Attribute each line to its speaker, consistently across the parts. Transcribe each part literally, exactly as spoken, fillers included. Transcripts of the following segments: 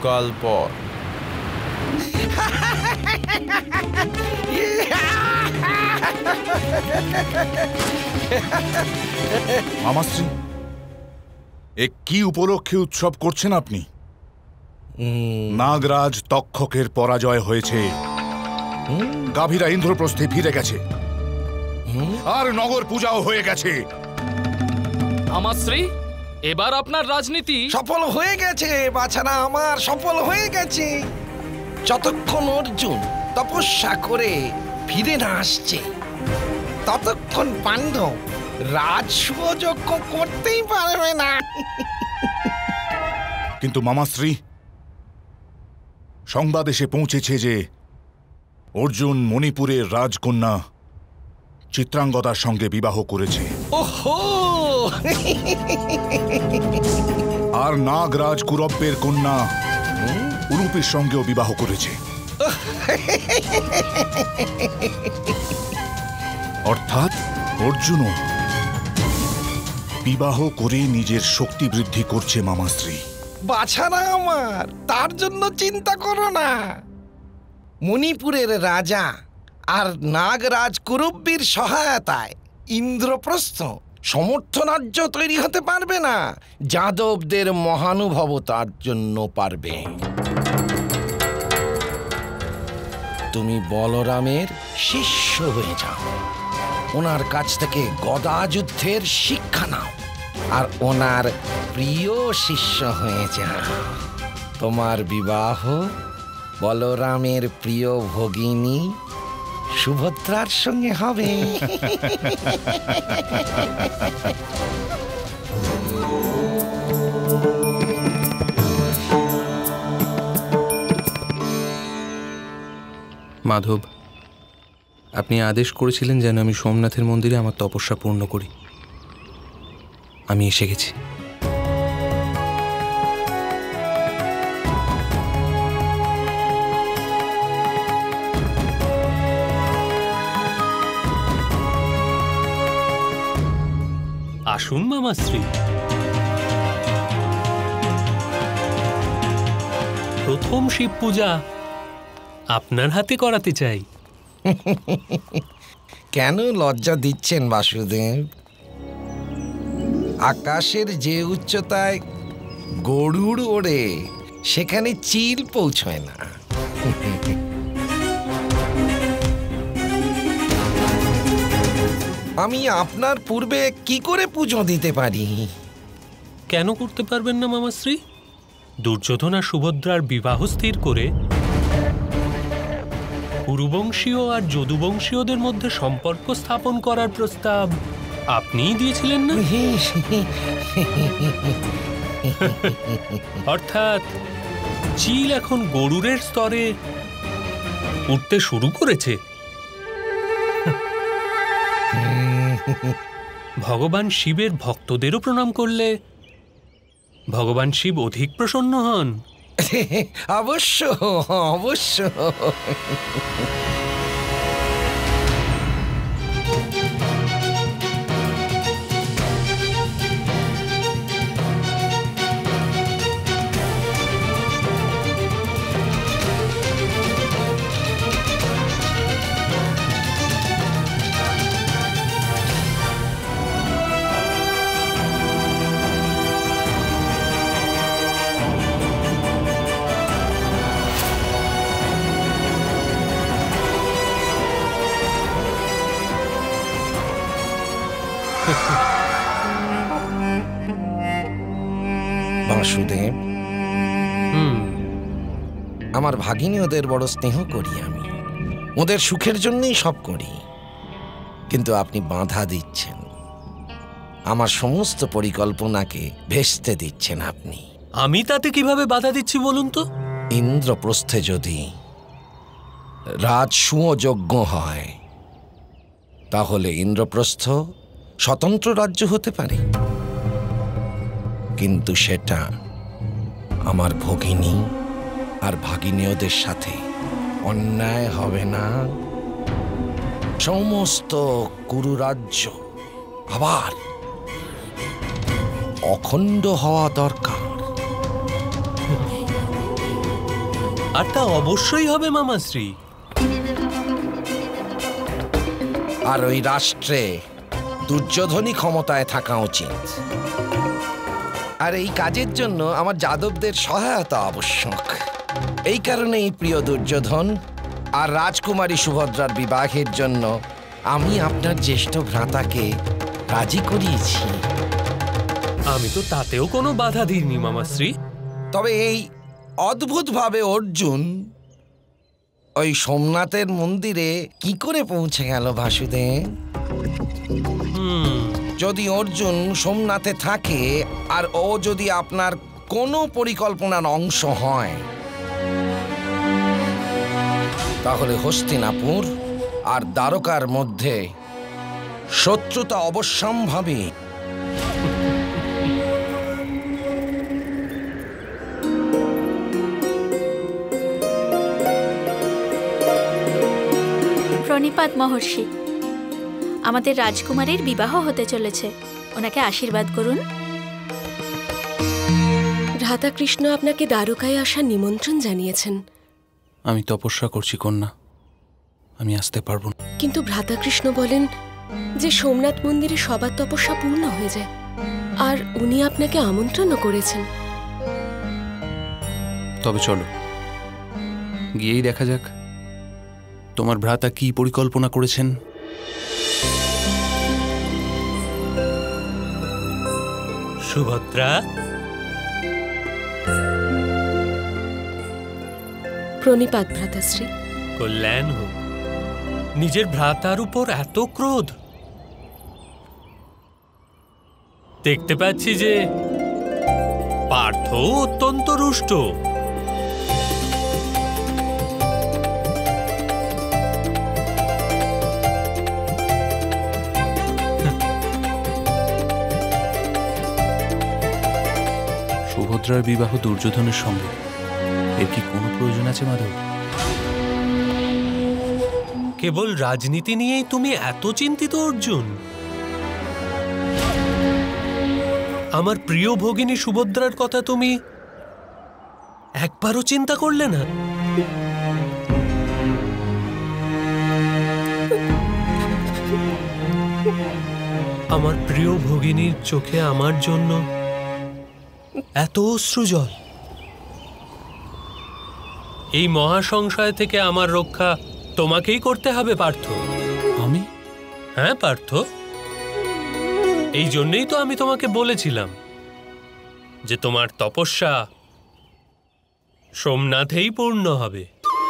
Speaker 1: বহুকাল পর।
Speaker 2: মামাশ্রী, এ কি উপলক্ষে উৎসব করছেন আপনি? নাগরাজ তক্ষকের পরাজয় হয়েছে, গাভীরা ইন্দ্রপ্রস্থে ফিরে গেছে, আর নগর পূজাও হয়ে গেছে।
Speaker 3: মামাশ্রী, এবার আপনার রাজনীতি
Speaker 4: সফল হয়ে গেছে। বাছারা আমার সফল হয়ে গেছে। যতক্ষণ অর্জুন তপস্যা করে ফিরে না আসছে, ততক্ষণ পাণ্ডব রাজসুযজ্ঞ করতেই পারবে না।
Speaker 2: কিন্তু মামাশ্রী, সংবাদ এসে পৌঁছেছে যে অর্জুন মণিপুরের রাজকন্যা চিত্রাঙ্গদার সঙ্গে বিবাহ করেছে।
Speaker 4: ওহো!
Speaker 2: আর নাগরাজ কুরব্বের কন্যা উলুপীর সঙ্গেও বিবাহ করেছে। অর্থাৎ অর্জুনও বিবাহ করে নিজের শক্তি বৃদ্ধি করছে মামাশ্রী।
Speaker 4: বাছারা আমার, তার জন্য চিন্তা করো না। মণিপুরের রাজা আর নাগরাজ কুরুব্বির সহায়তায় ইন্দ্রপ্রস্থ সমর্থ রাজ্য তৈরি হতে পারবে না। যাদবদের মহানুভবতার জন্য পারবে। তুমি বলরামের শিষ্য হয়ে যাও, ওনার কাছ থেকে গদা যুদ্ধের শিক্ষা নাও, আর ওনার প্রিয় শিষ্য হয়ে যাও। তোমার বিবাহ বলরামের প্রিয় ভগিনী সুভদ্রার সঙ্গে হবে।
Speaker 5: মাধব, আপনি আদেশ করেছিলেন যেন আমি সোমনাথের মন্দিরে আমার তপস্যা পূর্ণ করি। আমি এসে গেছি।
Speaker 3: আসুন মামাশ্রী। প্রথম শিব পূজা আপনার হাতে করাতে চাই।
Speaker 4: কেন লজ্জা দিচ্ছেন বাসুদেব? আকাশের যে উচ্চতায় গরুড় ওড়ে, সেখানে চিল পৌঁছয় না। আমি আপনার পূর্বে কি করে পুজো দিতে পারি?
Speaker 3: কেন করতে পারবেন না মামাশ্রী? দুর্যোধন আর সুভদ্রার বিবাহ স্থির করে কুরুবংশীয় আর যদুবংশীয়দের মধ্যে সম্পর্ক স্থাপন করার প্রস্তাব আপনিই দিয়েছিলেন না? অর্থাৎ চিল এখন গরুরের স্তরে উঠতে শুরু করেছে। ভগবান শিবের ভক্তদেরও প্রণাম করলে ভগবান শিব অধিক প্রসন্ন হন।
Speaker 4: অবশ্য অবশ্য। বাসুদেব, আমার ভাগিনী ওদের বড় স্নেহ করি আমি, ওদের সুখের জন্যই সব করি। কিন্তু আপনি বাধা দিচ্ছেন, আমার সমস্ত পরিকল্পনাকে ভেস্তে দিচ্ছেন আপনি।
Speaker 3: আমি তাতে কিভাবে বাধা দিচ্ছি বলুন তো?
Speaker 4: ইন্দ্রপ্রস্থে যদি রাজসুযজ্ঞ হয়, তাহলে ইন্দ্রপ্রস্থ স্বতন্ত্র রাজ্য হতে পারে, কিন্তু সেটা আমার ভগিনী আর ভাগিনীয়দের সাথে অন্যায় হবে না। সমস্ত কুরুরাজ্য আবার অখণ্ড হওয়া দরকার।
Speaker 3: আর তা অবশ্যই হবে মামাশ্রী।
Speaker 4: আর ওই রাষ্ট্রে দুর্যোধনই ক্ষমতায় থাকা উচিত। আর এই কাজের জন্য আমার যাদবদের সহায়তা আবশ্যক। এই কারণেই প্রিয় দুর্যোধন আর রাজকুমারী সুভদ্রার বিবাহের জন্য আমি আপনার জ্যেষ্ঠ ভ্রাতাকে রাজি করিয়েছি।
Speaker 3: আমি তো তাতেও কোনো বাধা দিইনি মামাশ্রী।
Speaker 4: তবে এই অদ্ভুতভাবে অর্জুন ওই সোমনাথের মন্দিরে কি করে পৌঁছে গেল বাসুদেব? যদি অর্জুন সোমনাথে থাকে আর ও যদি আপনার কোনো পরিকল্পনার অংশ হয়, তাহলে হস্তিনাপুর আর দ্বারকার মধ্যে শত্রুতা অবশ্যম্ভাবী।
Speaker 1: প্রণিপাত মহর্ষি, আমাদের রাজকুমারীর বিবাহ হতে চলেছে, ওনাকে আশীর্বাদ করুন।
Speaker 6: ভ্রাতা কৃষ্ণ আপনাকে দ্বারকায় আসার নিমন্ত্রণ জানিয়েছেন।
Speaker 5: আমি তপস্যা করছি কন্যা, আমি আসতে পারবো না।
Speaker 6: কিন্তু ভ্রাতা কৃষ্ণ বলেন যে সোমনাথ মন্দিরে সবার তপস্যা পূর্ণ হয়ে যায়, আর উনি আপনাকে আমন্ত্রণও করেছেন।
Speaker 5: তবে চলো গিয়েই দেখা যাক তোমার ভ্রাতা কি পরিকল্পনা করেছেন।
Speaker 3: সুভদ্রা,
Speaker 6: প্রণিপাত ভ্রাতাশ্রী।
Speaker 3: কল্যাণ হোক। নিজের ভ্রাতার উপর এত ক্রোধ! দেখতে পাচ্ছি যে পার্থ অত্যন্ত রুষ্ট।
Speaker 5: সুভদ্রার বিবাহ দুর্যোধনের সঙ্গে এর কি কোনো প্রয়োজন আছে মাধব?
Speaker 3: কেবল রাজনীতি নিয়েই তুমি এত চিন্তিত অর্জুন? আমার প্রিয় ভগিনী সুভদ্রার কথা তুমি একবারও চিন্তা করলে না? আমার প্রিয় ভগিনীর চোখে আমার জন্য এত অশ্রুজল। এই মহাসংশয় থেকে আমার রক্ষা তোমাকেই করতে হবে পার্থ।
Speaker 5: আমি?
Speaker 3: হ্যাঁ পার্থ, এই জন্যই তো আমি তোমাকে বলেছিলাম যে তোমার তপস্যা সোমনাথেই পূর্ণ হবে।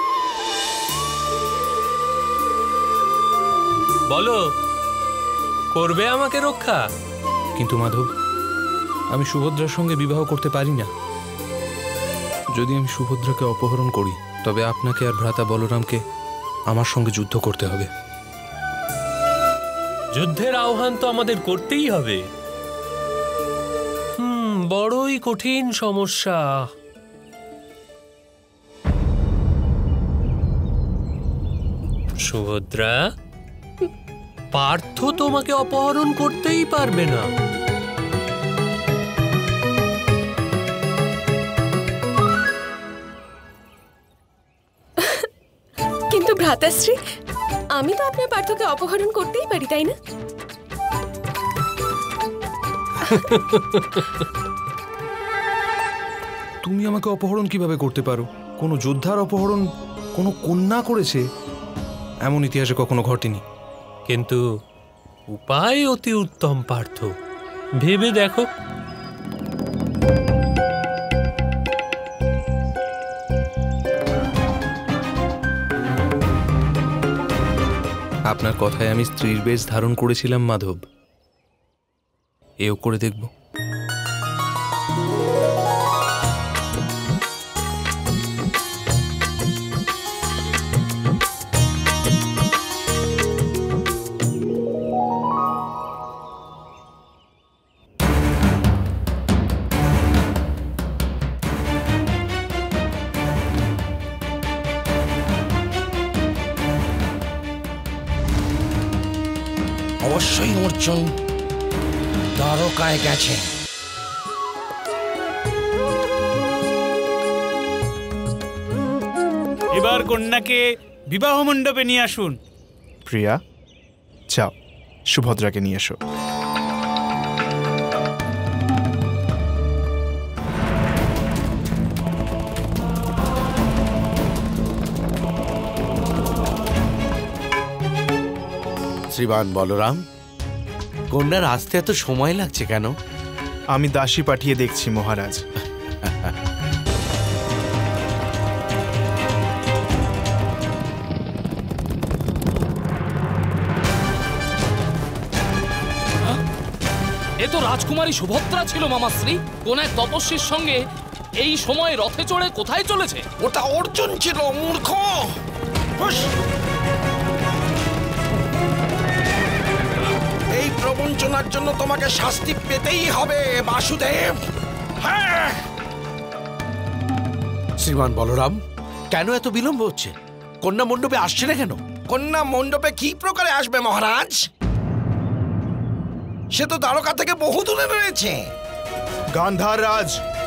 Speaker 3: বলো, করবে আমাকে রক্ষা?
Speaker 5: কিন্তু মাধব, আমি সুভদ্রার সঙ্গে বিবাহ করতে পারি না। যদি আমি সুভদ্রাকে অপহরণ করি তবে আপনাকে আর ভ্রাতা বলরামকে আমার সঙ্গে যুদ্ধ করতে হবে।
Speaker 3: যুদ্ধের আহ্বান তো আমাদের করতেই হবে। হুম, বড়ই কঠিন সমস্যা। সুভদ্রা, পার্থ তোমাকে অপহরণ করতেই পারবে না।
Speaker 6: কিন্তু ভ্রাতাশ্রী, আমি তো আপনার পার্থকে অপহরণ করতেই পারি, তাই না?
Speaker 5: তুমি আমাকে অপহরণ কিভাবে করতে পারো? কোনো যোদ্ধার অপহরণ কোনো কন্যা করেছে এমন ইতিহাসে কখনো ঘটেনি।
Speaker 3: কিন্তু উপায় অতি উত্তম পার্থ, ভেবে দেখো।
Speaker 5: আপনার কথায় আমি স্ত্রীর বেশ ধারণ করেছিলাম মাধব, এও করে দেখব।
Speaker 4: অবশ্যই অর্জুন দ্বারকায় গেছে।
Speaker 7: এবার কন্যাকে বিবাহ মণ্ডপে নিয়ে আসুন।
Speaker 8: প্রিয়া, যাও সুভদ্রাকে নিয়ে এসো।
Speaker 9: শ্রীমান বলরাম, কন্যার আসতে এত সময় লাগছে কেন?
Speaker 8: আমি দাসী পাঠিয়ে দেখছি মহারাজ।
Speaker 10: এ তো রাজকুমারী সুভদ্রা ছিল মামাশ্রী। কোন এক তপস্বীর সঙ্গে এই সময় রথে চড়ে কোথায় চলেছে?
Speaker 4: ওটা অর্জুন ছিল, মূর্খ। হুস! এই প্রবঞ্চনার জন্য তোমাকে শাস্তি পেতেই হবে বাসুদেব। হ্যাঁ,
Speaker 9: শ্রীমান বলরাম, কেন এত বিলম্ব হচ্ছে? কন্যা মণ্ডপে আসছে না কেন?
Speaker 4: কন্যা মণ্ডপে কি প্রকারে আসবে মহারাজ? সে তো দ্বারকা থেকে বহু দূরে রয়েছে।
Speaker 8: গান্ধার রাজ,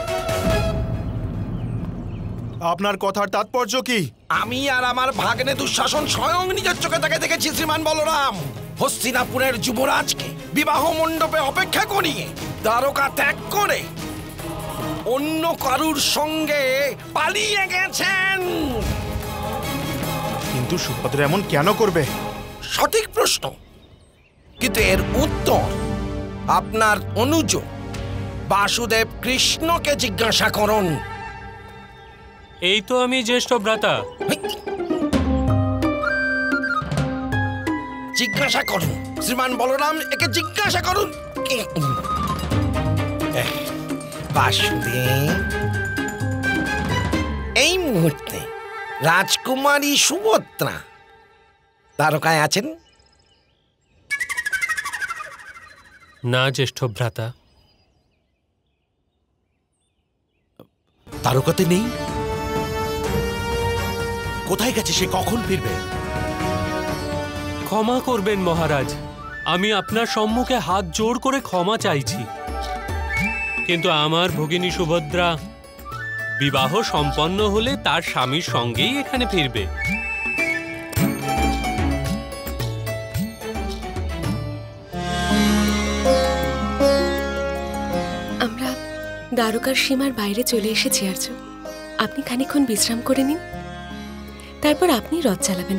Speaker 8: আপনার কথার তাৎপর্য কি?
Speaker 4: আমি আর আমার ভাগ্নে দুঃশাসন স্বয়ং নিজের চোখে তাকে দেখেছি শ্রীমান বলরাম। হস্তিনাপুরের যুবরাজকে বিবাহ মণ্ডপে অপেক্ষা করিয়ে দ্বারকা ত্যাগ করে অন্য কারুর সঙ্গে পালিয়ে গেছেন।
Speaker 8: কিন্তু সুভদ্রা এমন কেন করবে?
Speaker 4: সঠিক প্রশ্ন, কিন্তু এর উত্তর আপনার অনুজ বাসুদেব কৃষ্ণকে জিজ্ঞাসা করুন।
Speaker 3: এই তো আমি জ্যেষ্ঠ ভ্রাতা।
Speaker 4: জিজ্ঞাসা করুন শ্রীমান বলরাম, একে জিজ্ঞাসা করুন। বাসুদেব, এই মুহূর্তে রাজকুমারী সুভদ্রা দ্বারকায় আছেন?
Speaker 3: না জ্যেষ্ঠ ভ্রাতা।
Speaker 9: দ্বারকাতে নেই? কোথায় গেছে সে? কখন ফিরবে?
Speaker 3: ক্ষমা করবেন মহারাজ, আমি আপনার সম্মুখে হাত জোড় করে ক্ষমা চাইছি, কিন্তু আমার ভগিনী সুভদ্রা বিবাহ সম্পন্ন হলে তার স্বামীর সঙ্গেই এখানে ফিরবে।
Speaker 6: আমরা দ্বারকার সীমার বাইরে চলে এসেছি আর্য। আপনি খানিকক্ষণ বিশ্রাম করে নিন, তারপর আপনি রথ চালাবেন।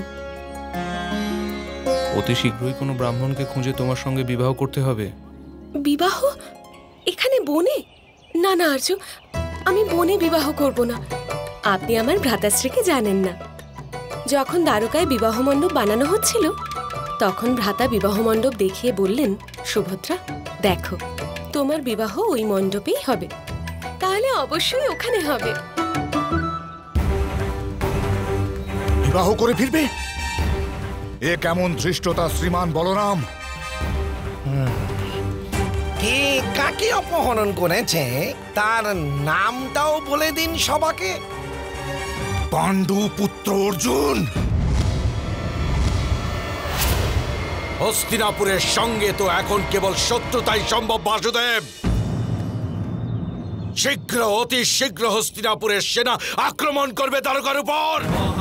Speaker 5: অতি শীঘ্রই কোনো ব্রাহ্মণকে খুঁজে তোমার সঙ্গে বিবাহ করতে হবে।
Speaker 6: বিবাহ এখানে বনে? না না আর্য, আমি বনে বিবাহ করব না। আপনি আমার ভ্রাতাশ্রীকে জানেন না। যখন দ্বারকায় বিবাহ মণ্ডপ বানানো হচ্ছিল, তখন ভ্রাতা বিবাহ মণ্ডপ দেখিয়ে বললেন, সুভদ্রা দেখো, তোমার বিবাহ ওই মণ্ডপেই হবে, তাহলে অবশ্যই ওখানে হবে।
Speaker 2: বিবাহ করে ফিরবে? এ কেমন ধৃষ্টতা শ্রীমান বলরাম!
Speaker 4: কে কাকে অপহরণ করেছে তার নামটাও বলে দিন সবাকে।
Speaker 2: পাণ্ডু পুত্র অর্জুন।
Speaker 9: হস্তিনাপুরের সঙ্গে তো এখন কেবল শত্রুতাই সম্ভব বাসুদেব। শীঘ্র, অতি শীঘ্র হস্তিনাপুরের সেনা আক্রমণ করবে দ্বারকার উপর।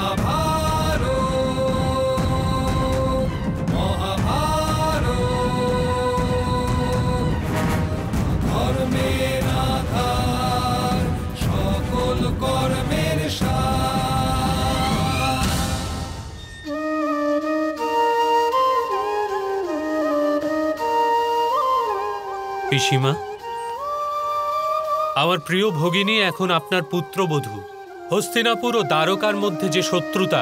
Speaker 3: পিসিমা, আমার প্রিয় ভগিনী এখন আপনার পুত্রবধূ। হস্তিনাপুর ও দ্বারকার মধ্যে যে শত্রুতা,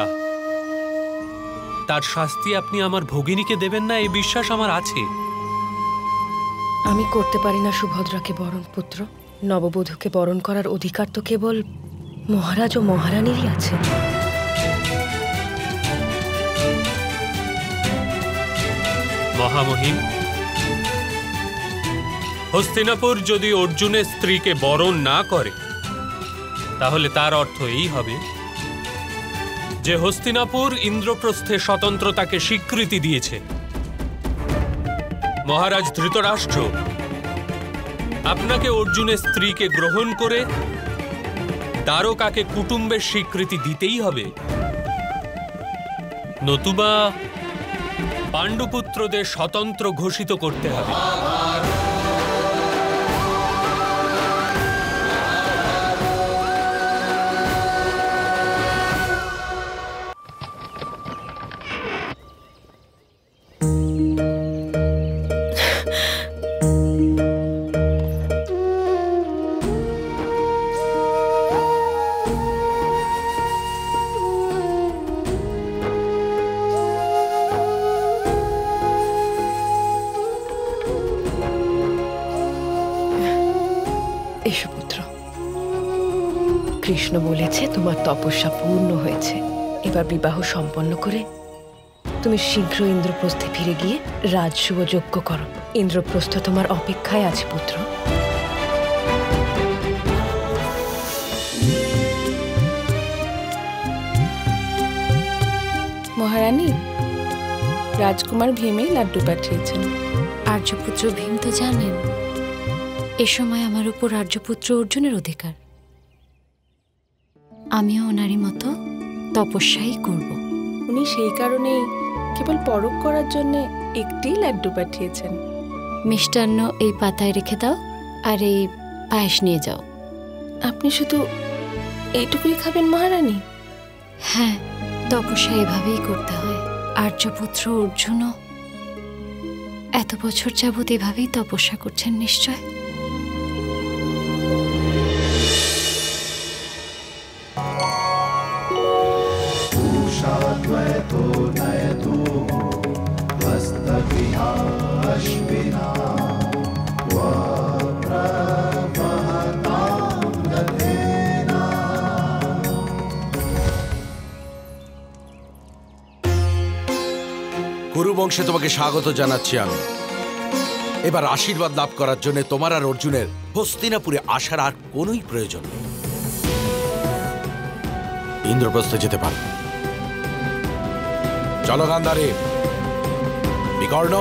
Speaker 3: তার শাস্তি আপনি আমার ভগিনীকে দেবেন না, এই বিশ্বাস আমার আছে।
Speaker 6: আমি করতে পারি না সুভদ্রাকে বরণ, পুত্র। নববধূকে বরণ করার অধিকার তো কেবল মহারাজ ও মহারানীরই আছে।
Speaker 3: মহামহিম, হস্তিনাপুর যদি অর্জুনের স্ত্রীকে বরণ না করে, তাহলে তার অর্থ এই হবে যে হস্তিনাপুর ইন্দ্রপ্রস্থে স্বতন্ত্রতাকে স্বীকৃতি দিয়েছে। মহারাজ ধৃতরাষ্ট্র, আপনাকে অর্জুনের স্ত্রীকে গ্রহণ করে দ্বারকাকে কুটুম্বের স্বীকৃতি দিতেই হবে। নতুবা পাণ্ডুপুত্রদের স্বতন্ত্র ঘোষিত করতে হবে।
Speaker 6: এসো পুত্র, কৃষ্ণ বলেছে তোমার তপস্যা পূর্ণ হয়েছে। এবার বিবাহ সম্পন্ন করে তুমি শীঘ্র ইন্দ্রপ্রস্থে ফিরে গিয়ে রাজসুভ যজ্ঞ করো। ইন্দ্রপ্রস্থ তোমার অপেক্ষায় আছে পুত্র।
Speaker 11: মহারানী, রাজকুমার ভীমই লাড্ডু পাঠিয়েছেন।
Speaker 1: আর্যপুত্র ভীম তো জানেন এ সময় আমার উপর আর্যপুত্র অর্জুনের অধিকার। আমিও ওনারই মতো তপস্যাই করব।
Speaker 11: উনি সেই কারণেই কেবল পরখ করার জন্য একটি লাড্ডু পাঠিয়েছেন।
Speaker 1: মিষ্টান্ন এই পাতায় রেখে দাও আর এই পায়েস নিয়ে যাও।
Speaker 11: আপনি শুধু এইটুকুই খাবেন মহারানী?
Speaker 1: হ্যাঁ, তপস্যা এভাবেই করতে হয়। আর্যপুত্র অর্জুনও এত বছর যাবৎ এভাবেই তপস্যা করছেন নিশ্চয়।
Speaker 9: কুরুবংশে তোমাকে স্বাগত জানাচ্ছি আমি। এবার আশীর্বাদ লাভ করার জন্য তোমার আর অর্জুনের হস্তিনাপুরে আসার আর কোনোই প্রয়োজন নেই। ইন্দ্রপ্রস্থে যেতে পারো। চলো গান্ধারে। বিকর্ণ,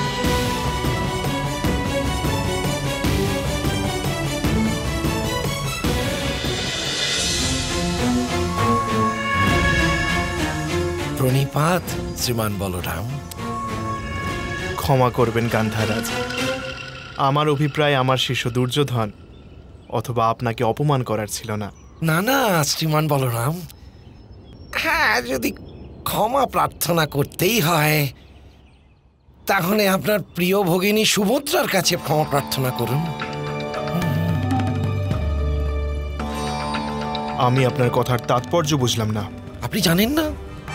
Speaker 4: প্রণিপাত শ্রীমান বলরাম।
Speaker 8: ক্ষমা করবেন গান্ধারাজ, আমার অভিপ্রায় আমার শিষ্য দুর্যোধন অথবা আপনাকে অপমান করার ছিল না।
Speaker 4: না না শ্রীমান বলরাম, হ্যাঁ, যদি ক্ষমা প্রার্থনা করতেই হয় তাহলে আপনার প্রিয় ভগিনী সুভদ্রার কাছে ক্ষমা প্রার্থনা করুন।
Speaker 8: আমি আপনার কথার তাৎপর্য বুঝলাম না।
Speaker 4: আপনি জানেন না,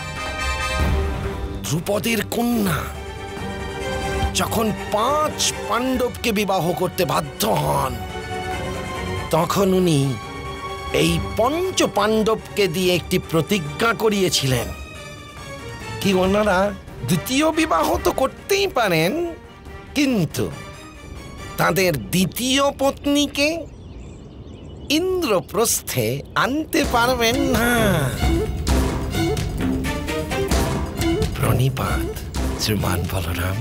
Speaker 4: দ্রুপদের কন্যা যখন পাঁচ পাণ্ডবকে বিবাহ করতে বাধ্য হন তখন উনি এই পঞ্চ পাণ্ডবকে দিয়ে একটি প্রতিজ্ঞা করিয়েছিলেন কি ওনারা দ্বিতীয় বিবাহ তো করতেই পারেন, কিন্তু তাদের দ্বিতীয় পত্নীকে ইন্দ্রপ্রস্থে আনতে পারবেন না। প্রণিপাত শ্রীমান বলরাম।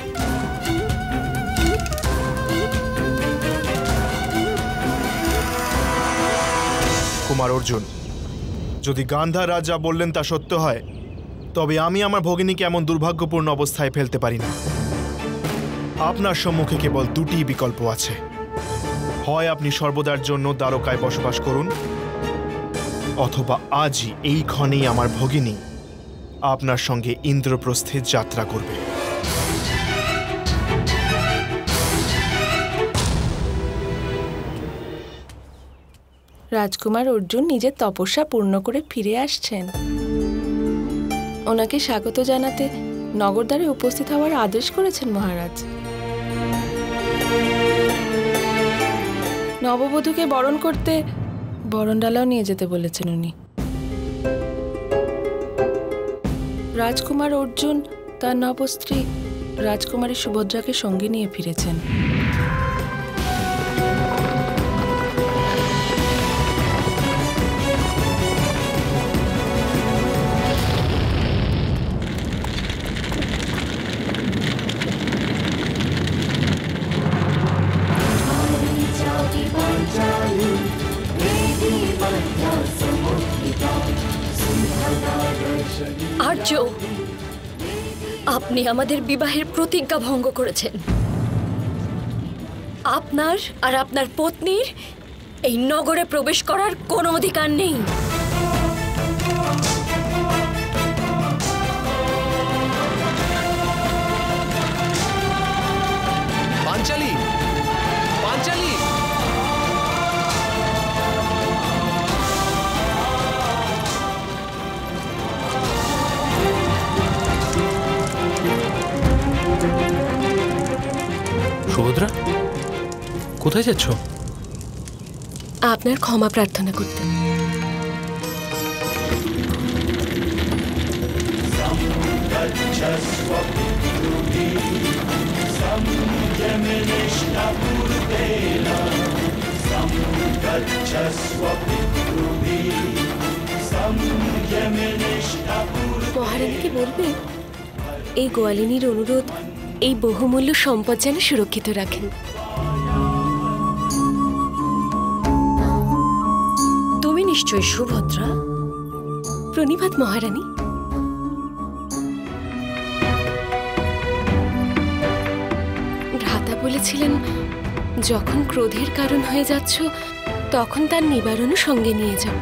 Speaker 8: কুমার অর্জুন, যদি গান্ধার রাজা বললেন তা সত্য হয় তবে আমি আমার ভগিনীকে এমন দুর্ভাগ্যপূর্ণ অবস্থায় ফেলতে পারি না। আপনার সম্মুখে কেবল দুটি বিকল্প আছে। হয় আপনি সর্বদার জন্য দ্বারকায় বসবাস করুন, অথবা আজই এই ক্ষণেই আমার ভগিনী আপনার সঙ্গে ইন্দ্রপ্রস্থে যাত্রা করবে।
Speaker 11: রাজকুমার অর্জুন নিজের তপস্যা পূর্ণ করে ফিরে আসছেন। ওনাকে স্বাগত জানাতে নগরদ্বারে উপস্থিত হওয়ার আদেশ করেছেন মহারাজ। নববধূকে বরণ করতে বরণডালাও নিয়ে যেতে বলেছেন উনি। রাজকুমার অর্জুন তার নবস্ত্রী রাজকুমারী সুভদ্রাকে সঙ্গে নিয়ে ফিরেছেন।
Speaker 1: আর্য, আপনি আমাদের বিবাহের প্রতিজ্ঞা ভঙ্গ করেছেন। আপনার আর আপনার পত্নীর এই নগরে প্রবেশ করার কোনো অধিকার নেই।
Speaker 12: পাঞ্চালী, পাঞ্চালী,
Speaker 5: সুভদ্রা, কোথায় যাচ্ছ?
Speaker 6: আপনার ক্ষমা প্রার্থনা করতে। মহারানীকে বলবেন এই গোয়ালিনীর অনুরোধ, এই বহুমূল্য সম্পদ যেন সুরক্ষিত রাখেন।
Speaker 1: তুমি নিশ্চয়ই সুভদ্রা?
Speaker 6: প্রণিপাত মহারানী। ভ্রাতা বলেছিলেন যখন ক্রোধের কারণ হয়ে যাচ্ছ তখন তার নিবারণও সঙ্গে নিয়ে যাও।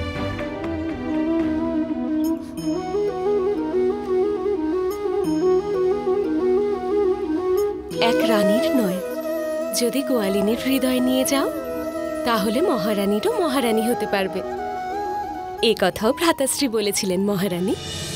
Speaker 6: এক রানীর নয়, যদি গোয়ালিনীর হৃদয় নিয়ে যাও তাহলে মহারানীরও মহারানী হতে পারবে। এ কথাও ভ্রাতাশ্রী বলেছিলেন মহারানী।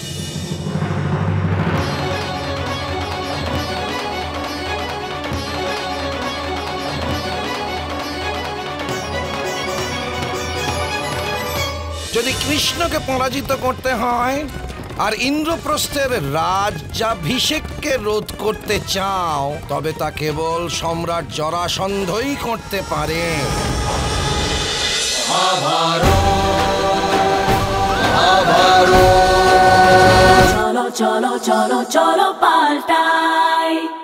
Speaker 4: যদি কৃষ্ণকে পরাজিত করতে হয় আর ইন্দ্রপ্রস্থের রাজ্যাভিষেককে রোধ করতে চাও, তবে তা কেবল সম্রাট জরাসন্ধই করতে পারে।
Speaker 13: চলো চলো চলো চলো পাল্টাই।